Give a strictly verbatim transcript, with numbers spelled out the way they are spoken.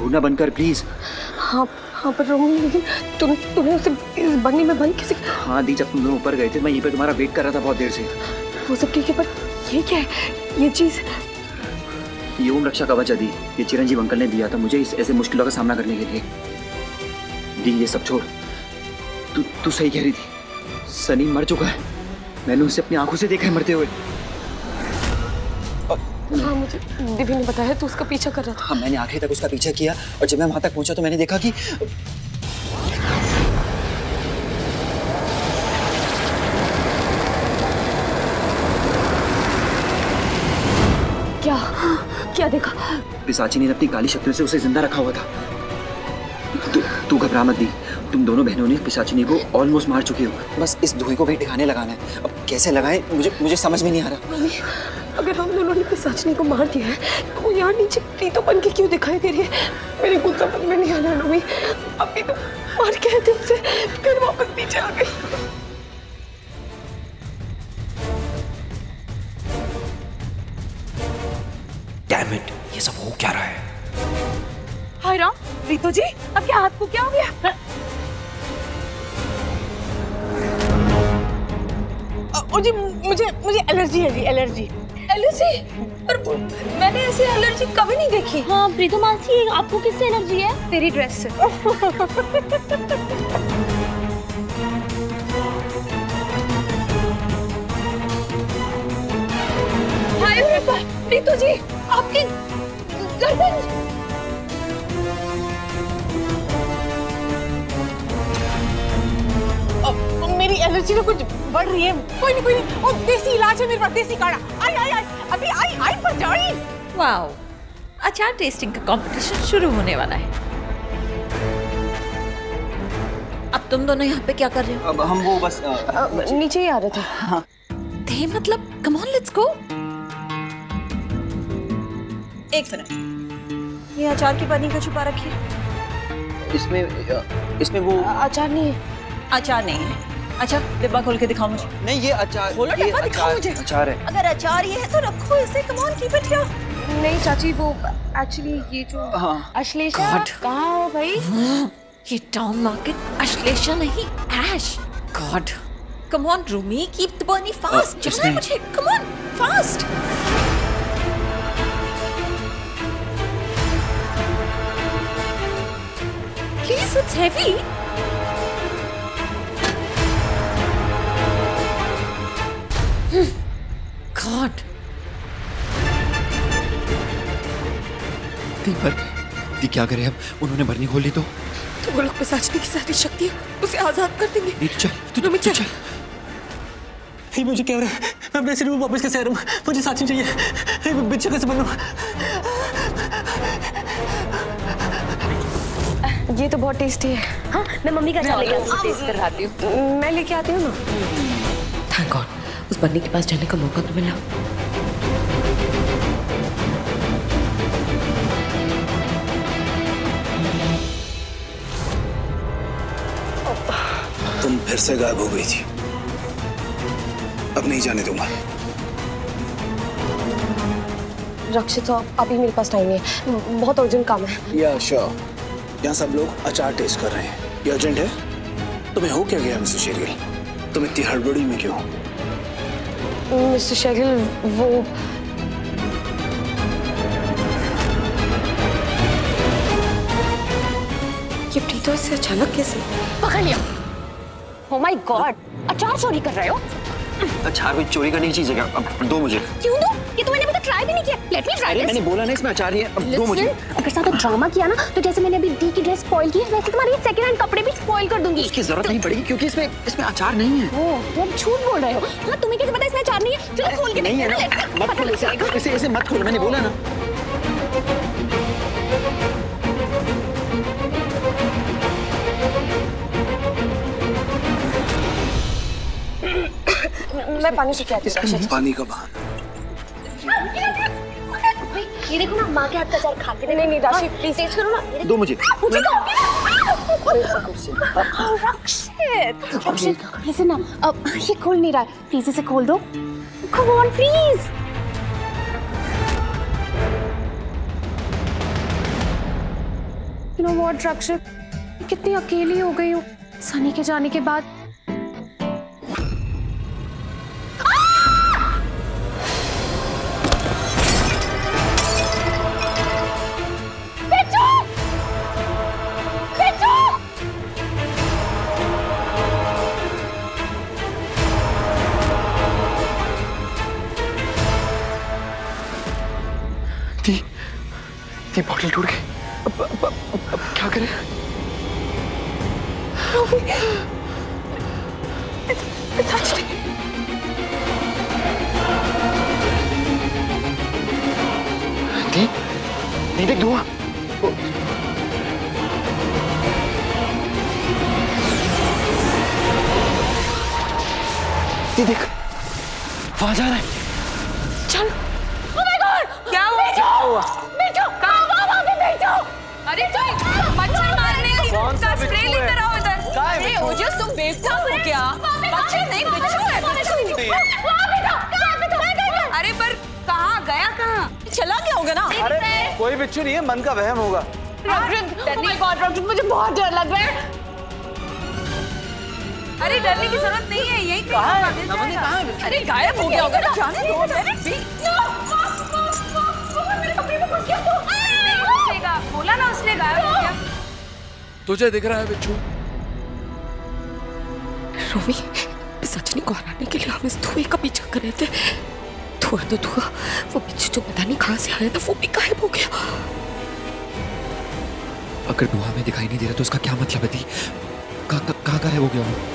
ढूंढना बंद कर प्लीज। हाँ हाँ पर रोमी, लेकिन तुम तुम्हें उसे इस बन्नी में बंद कैसे? हाँ दी, जब तुम लोग ऊपर गए थे मैं यहीं पे तुम्हारा वेट कर रहा था बहुत देर से। वो सब ठीक है, पर ये क्या है ये चीज? ये ओम रक्षा कवच है दी, ये चिरंजीव अंकल ने दिया था मुझे इस ऐसे मुश्किलों का सामना करने के लिए। दी ये सब छोड़, तू तू सही कह रही थी, सनी मर चुका है। मैंने उसे अपनी आंखों से देखा है मरते हुए। हाँ मुझे दिव्या ने बताया तू उसका पीछा कर रहा था। हाँ मैंने आखिर तक उसका पीछा किया और जब मैं वहां तक पहुंचा तो मैंने देखा कि क्या क्या देखा? पिशाचिनी ने अपनी काली शक्तियों से उसे जिंदा रखा हुआ था। तू तू घबरा मत दी, तुम दोनों बहनों ने पिशाचिनी को ऑलमोस्ट मार चुकी हो। बस इस धुएं को भी ठिकाने लगाना है। अब कैसे लगाएं मुझे मुझे समझ में नहीं आ रहा। मम्मी, अगर हम दोनों ने पिशाचिनी को मार दिया है तो वो यहाँ नीचे प्रीतो बन के क्यों दिखाई दे रही है? मेरे कुछ समझ में नहीं आ रहा मम्मी। अभी तो मार के थे उसे, फिर वापस नीचे आ गई। डैम इट, ये सब हो क्या रहा है? हाय राम, प्रीतो जी अब क्या हाथ को क्या हो गया? ओ जी मुझे मुझे एलर्जी है जी, एलर्जी। एलर्जी? पर मैंने ऐसे एलर्जी कभी नहीं देखी। हाँ प्रीतो मासी, आपको किससे एलर्जी है? तेरी ड्रेस से। हाय प्रीतो जी, आपकी गर्दन। मेरी एलर्जी तो कुछ बढ़ रही है। कोई नहीं कोई नहीं, और देसी इलाज है मेरे पास, देसी काढ़ा। आई आई आई अभी आई आई पर जाई। वाओ, अचार टेस्टिंग का कंपटीशन शुरू होने वाला है। अब तुम दोनों यहाँ पे क्या कर रहे हो? अब हम वो बस आ, आ, नीचे ही आ रहे थे। हाँ थे मतलब, कम ऑन लेट्स गो। एक मिनट, ये अचार की पन्नी का छुपा रखी है। इसमें इसमें वो अचार नहीं है। अचार नहीं है? अच्छा डिब्बा खोल के दिखाओ मुझे। नहीं, ये अचार, खोलो ये डिब्बा, दिखाओ मुझे। अचार है। अगर अचार ये है तो रखो इसे, come on keep it here. नहीं चाची, वो एक्चुअली ये जो हाँ। अश्लेषा कहाँ हो भाई? ये टाउन मार्केट अश्लेषा नहीं, Ash. God, come on Rumi, keep the बर्नी फास्ट। चलना है मुझे, come on fast. Please, it's heavy. God, दी पर दी क्या करे अब? उन्होंने बरनी खोल ली तो तो वो लोग पिशाचिनी की सारी शक्ति उसे आजाद कर देंगे। दी चल, तू तो चल, चल। हे मुझे क्या हो रहा है? मैं अपने सिर में वापस कैसे आ रहा हूँ? मुझे साची चाहिए। हे मैं बिच्छू कैसे बनूं? ये तो बहुत टेस्टी है। हाँ मैं मम्मी का चावल लेकर टेस्ट करवाती हूँ। मैं लेके आती हूँ ना। थैंक गॉड, उस बन्नी के पास जाने का मौका तो मिला। तुम फिर से गायब हो गई थी। अब नहीं जाने दूंगा। रक्षित, अभी मेरे पास टाइम है, बहुत अर्जेंट काम है। या श्योर, यहाँ सब लोग अचार टेस्ट कर रहे हैं। ये अर्जेंट है? तुम्हें हो क्या गया मिस्टर शेरगिल? तुम इतनी हड़बड़ी में क्यों? मिस्टर शेरगिल, वो ये प्रीतो इससे अचानक कैसे? पकड़ लिया। Oh my God, अचार चोरी कर रहे हो? अचार कोई चोरी करने की चीज है क्या? अब दो मुझे। क्यों दो? ये तो मैंने अभी तक ट्राई भी नहीं किया। Let me try this. मैंने बोला ना इसमें अचार ही है, अब दो मुझे। अगर साथ ड्रामा किया ना तो जैसे मैंने अभी डी की ड्रेस स्पॉइल की है वैसे तुम्हारी सेकंड हैंड कपड़े भी स्पॉइल कर दूंगी। उसकी जरूरत नहीं पड़ेगी क्योंकि इसमें इसमें अचार नहीं है। ओह, वो झूठ बोल रहे हो। हाँ तुम्हें कैसे पता इसमें अचार नहीं है? चलो खोल के नहीं है देखते ना, हैं ना। मत खोलो इसे, इसे इसे मत खोलो, मैंने बोला ना। मैं पानी से क्या किया? पानी का बहाना। ये देखो ना, माँ के हाथ का अचार खा के। नहीं नहीं राशि, प्लीज टेस्ट करो ना। दो मुझे। मुझे रक्षित, रक्षित, listen ना, अब ये खोल नहीं रहा है, प्लीज इसे खोल दो। Come on, please. You know what Rakshit, कितनी अकेली हो गई हूँ सनी के जाने के बाद। दी, दी बॉटल टूट गई। अब, अब, अब, अब क्या करें? दी, दी देख धुआं। दी देख, वहां जा रहा है। चल। Oh my God! क्या हुआ? क्या हुआ? बैठो। कहाँ? वहाँ पे बैठो। अरे कोई मच्छर मारने का स्प्रे लेकर आओ इधर। अरे ओजस तुम बेवकूफ हो क्या? मच्छर नहीं, बिच्छू है। वहाँ बैठो। अरे पर कहाँ गया कहाँ? चला गया होगा ना? अरे कोई बिच्छू नहीं है, मन का वहम होगा। मुझे बहुत डर लग रहा है। अरे डरने की जरूरत नहीं है, यही कहाँ है? नमनी कहाँ है? अरे गायब हो गया होगा ना? जाने दो। मेरे कपड़े में घुस गया तो। नहीं घुसेगा, बोला ना उसने गायब हो गया। तुझे दिख रहा है बिच्छू? रोमी, सचनी को हराने के लिए हम इस धुएं का पीछा कर रहे थे। धुआं तो धुआं, वो बिच्छू जो पता नहीं कहाँ से आया था वो भी गायब हो गया। अगर धुआं में दिखाई नहीं दे रहा तो उसका क्या मतलब है दी? कहाँ कहाँ गायब हो गया वो?